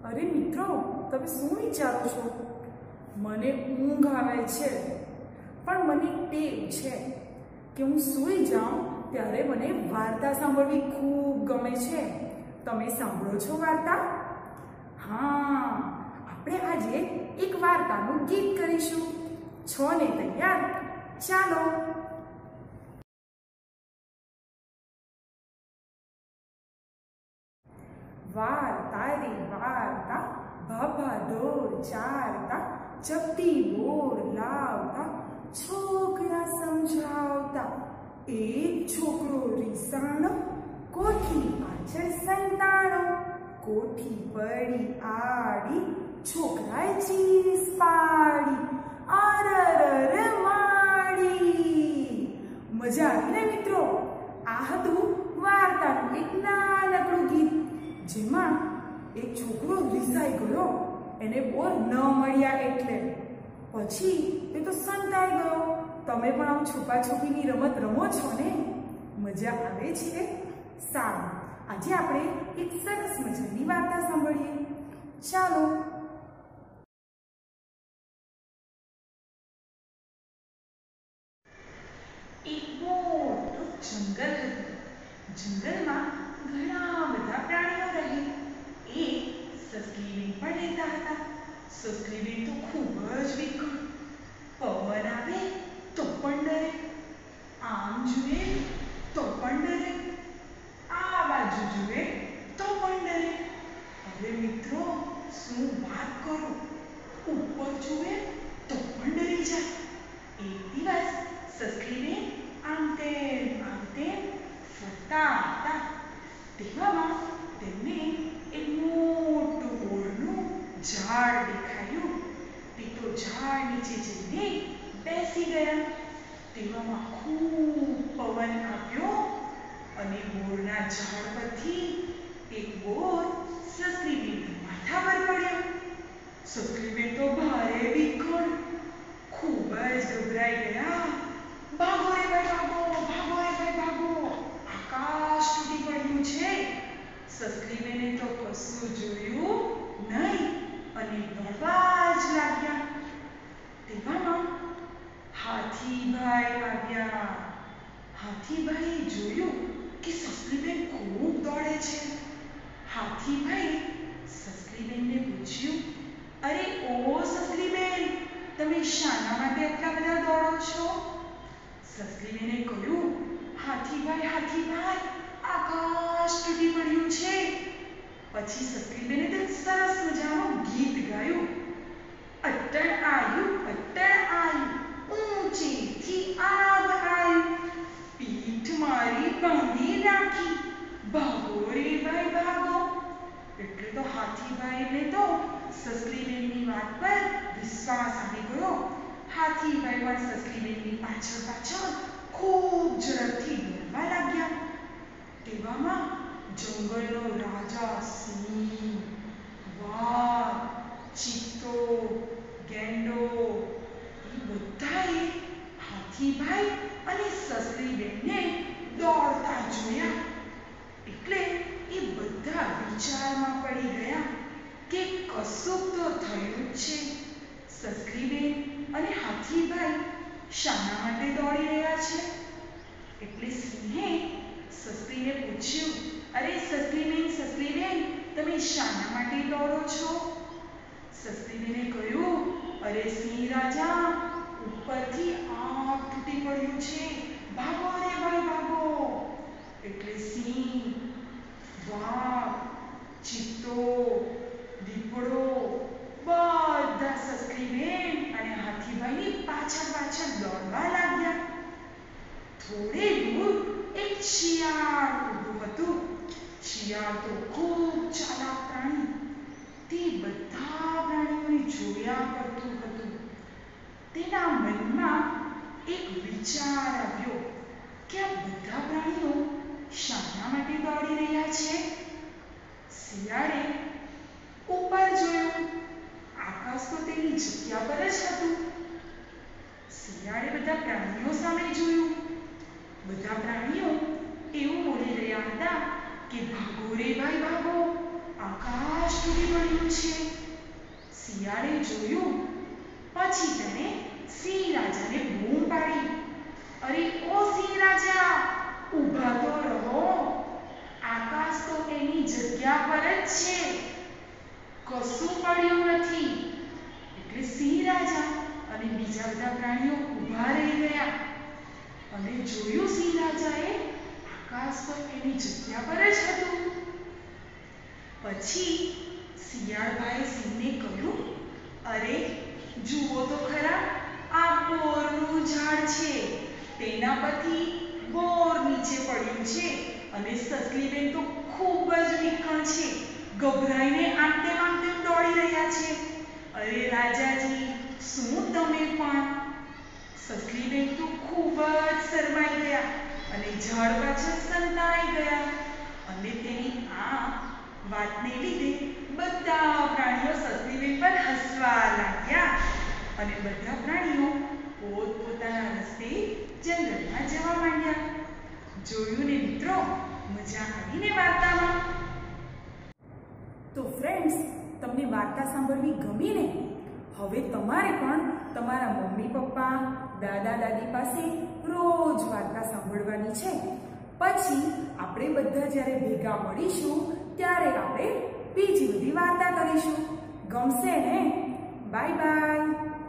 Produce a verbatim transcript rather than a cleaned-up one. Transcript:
અરે મિત્રો, તમે શું વિચારો છો? મને ઊંઘ આવે છે, પણ મને ટેવ છે કે હું સૂઈ જાઉં ત્યારે મને વાર્તા સાંભળવી ખૂબ ગમે છે. તમે સાંભળો છો વાર્તા? હા, આપણે આજે એક વાર્તાનું ગીત કરીશું. છો ને તૈયાર? ચાલો. વાર્તા રે વાર્તા, ભાભા ઢોર ચારતા, ચપટી બોર લાવતા, છોકરા સમજાવતા. એક છોકરો રીસાણો, કોઠી પાછળ સંતાણો. કોઠી પડી આડી, છોકરાએ ચીસ પાડી. અરરર માડી. મજા આવી ને મિત્રો? આ હતું વાર્તાનું એક નાનકડું ગીત, જેમાં એક છોકરો રીસાઈ ગયો, એને બોર ન મળ્યા એટલે. પછી એ તો સંતાઈ ગયો. તમે પણ આમ છુપા છુપીની રમત રમો છો ને? મજા આવે છે? સારું, આજે આપણે એક સરસ મજાની વાર્તા સાંભળીએ. ચાલો. એક મોટું જંગલ હતું. જંગલમાં ઘણા બધા પ્રાણીઓ રહે. એક સસલીબેન પણ રહેતા હતા. સસલીબેન તો ખૂબ જ વિકટ. પવન આવે તો પણ ડરે, આમ જુએ તો પણ ડરે, આ બાજુ જુએ તો પણ ડરે. હવે મિત્રો, શું વાત કરું? ઉપર જુએ તો પણ ડરી જાય. એક દિવસ સસલીબેન આમ તેમ આમ તેમ ફરતા હતા. તેવામાં તેમને એક મોટું બોરનું ઝાડ દેખાયું. તે તો ઝાડ નીચે જઈને બેસી ગયા. તેવામાં ખૂબ પવન આવ્યો અને બોરના ઝાડ પરથી એક બોર સસલીબેનના માથા પર પડ્યો. સસલીબેન તો ભારે વિકળ, ખૂબ જ ગભરાઈ ગયા. ભાગો રે ભાઈ ભાગો, ભાગો રે ભાઈ ભાગો, આકાશ તૂટી પડ્યું છે. સસલીબેને તો કશું જોયું નહીં અને દોડવા જ લાગ્યા. તેવામાં હાથીભાઈ આવ્યા. હાથીભાઈએ જોયું કે સસલીબેન ખૂબ દોડે છે. હાથીભાઈ સસલીબેનને પૂછ્યું, અરે ઓ સસલીબેન, તમે શાના માટે એટલા બધા દોડો છો? સસલીબેને કહ્યું, હાથીભાઈ હાથીભાઈ, આકાશ તૂટી પડ્યું છે. પછી સસલીબેને તે સરસ મજાનું ગીત ગાયું. અટ્ટણ આયું, અટ્ટણ આયું, ઊંચેથી આગ આયું, પીઠ મારી બાંધી નાખી, ભાગો રે ભાઈ ભાગો. એટલે તો હાથીભાઈને તો સસલીબેનની વાત પર વિશ્વાસ આવી ગયો. હાથીભાઈ પણ સસલીબેનની પાછળ પાછળ ખૂબ ઝડપથી દોડવા લાગ્યા. તેવામાં જંગલનો રાજા સિંહ, વાઘ, ચિત્તો, ગેંડો એ બધાએ હાથીભાઈ અને સસલીબેનને દોડતા જોયા. એટલે એ બધા વિચારમાં પડી ગયા કે કશુંક તો થયું જ છે. સસલીબેન અને હાથીભાઈ શાના માટે દોડી રહ્યા છે? એટલે સિંહે સસલીને પૂછ્યું, અરે સસલીબેન સસલીબેન, તમે શાના માટે દોડો છો? સસલીબેને કહ્યું, અરે સિંહ રાજા, ઉપરથી આગ તૂટી પડ્યું છે, ભાગો રે ભાઈ ભાગો. એટલે સિંહ, વાઘ, ચિત્તો, દીપડો બધા સસલીબેન અને હાથીભાઈની પાછળ પાછળ દોડવા લાગ્યા. થોડે દૂર એક શિયાળ ઊભું હતું. શિયાળ તો ખૂબ ચાલાક પ્રાણી. તે બધા પ્રાણીઓને જોયા કરતું હતું. તેના મનમાં એક વિચાર આવ્યો કે આ બધા પ્રાણીઓ શાના માટે દોડી રહ્યા છે? શિયાળે ઉપર જોયું. આકાશ તો તેની જગ્યા પર જ હતું. શિયાળે બધા પ્રાણીઓ સામે જોયું. બધા પ્રાણીઓ એવું બોલી રહ્યા હતા કે ભાગો રે ભાઈ ભાગો, આકાશ તૂટી પડ્યું છે. શિયાળે જોયું. પછી તેણે સિંહ રાજાને બૂમ પાડી, અરે ઓ સિંહ રાજા, ઊભા તો રહો, આકાશ તો એની જગ્યા પર જ છે, કશું પડ્યું નથી. એટલે સિંહ રાજા અને બીજા બધા પ્રાણીઓ ઊભા રહી ગયા અને જોયું સિંહ રાજાએ, આકાશ તો એની જગ્યા પર જ હતું. પછી શિયાળભાઈએ સિંહને કહ્યું, અરે જુઓ તો ખરા, આ બોરનું ઝાડ છે, તેના પરથી બોર નીચે પડ્યું છે અને સસલીબેન તો ખૂબ જ વિકણ છે, ગભરાઈને આમ તેમ આમ તેમ દોડી રહ્યા છે. અરે રાજાજી, શું તમે પણ? સસલીબેન તો ખૂબ જ શરમાઈ ગયા અને ઝાડ પાછળ સંતાઈ ગયા અને તેની આ વાતને લીધે બધા પ્રાણીઓ સસલીબેન પર હસવા લાગ્યા અને બધા પ્રાણીઓ પોતપોતાના રસ્તે જંગલમાં જવા માંડ્યા. જોયું ને મિત્રો, મજા આવી ને વાર્તામાં? તો ફ્રેન્ડ્સ, તમને વાર્તા સાંભળવી ગમી ને? હવે તમારે પણ તમારા મમ્મી પપ્પા, દાદા દાદી પાસે રોજ વાર્તા સાંભળવાની છે. પછી આપણે બધા જ્યારે ભેગા મળીશું ત્યારે આપણે બીજી બધી વાર્તા કરીશું. ગમશે ને? Bye by.